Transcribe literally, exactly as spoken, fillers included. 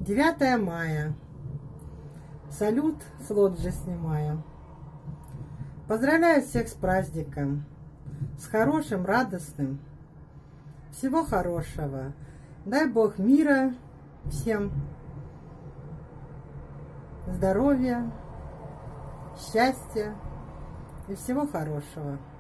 девятое мая. Салют с лоджии снимаю. Поздравляю всех с праздником. С хорошим, радостным. Всего хорошего. Дай Бог мира всем. Здоровья, счастья и всего хорошего.